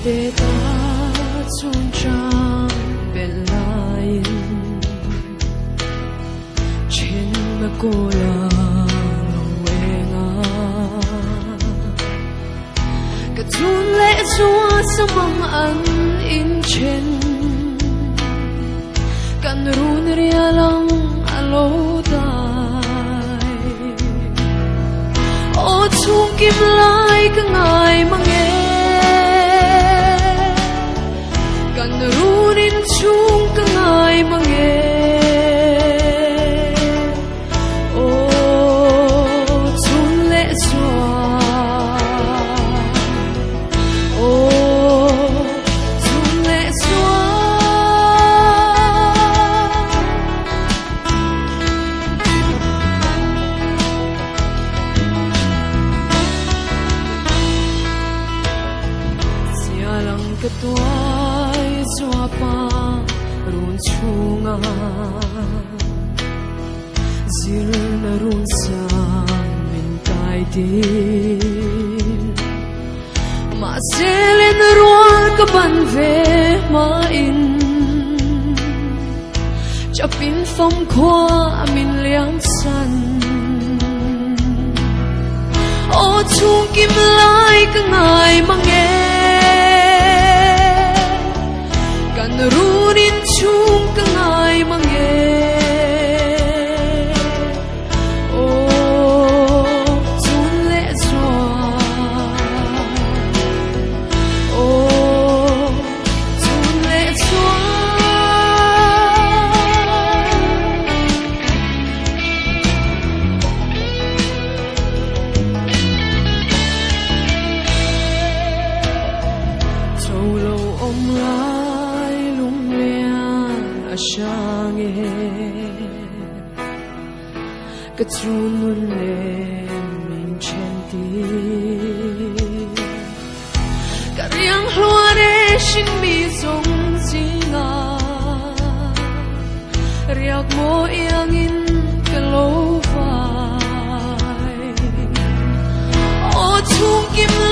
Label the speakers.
Speaker 1: để ta chung trang bên lại trên mà cô là người ngã cả chun lẽ chúa sa mang an in trên kan run ria lang alo dai o chung kim lai ka ngai mange kan run in chung ka ngai mange o chun lẽ chúa cái tuổi xóa pa run chunga zil na run sang min kai din ma selen rual ka ban ve ma in chapin phong khoa min liang san o chung kim lai ka ngai mange kan runin chung ka ngai mange o chun lẽ chúa o chun lẽ chúa châu lâu ôm lại Shange Katrun min chenti Kariang hluare shin mi zong zinga Riak mo iangin kalovai O chung kim